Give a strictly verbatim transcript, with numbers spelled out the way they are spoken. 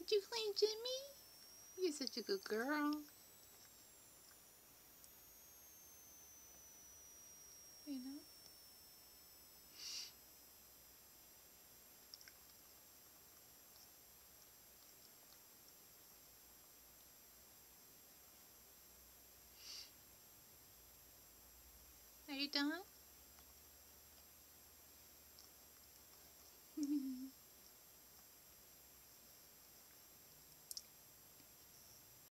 Did you clean Jimmy? You're such a good girl. You know? Are you done?